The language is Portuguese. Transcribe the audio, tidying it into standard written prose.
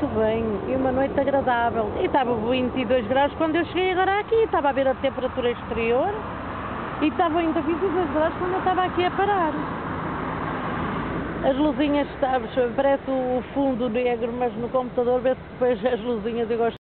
muito bem e uma noite agradável. E estava 22 graus quando eu cheguei agora aqui, estava a ver a temperatura exterior e estava ainda 22 graus quando eu estava aqui a parar. As luzinhas, sabes, parece o fundo negro, mas no computador vê-se depois as luzinhas. Eu gosto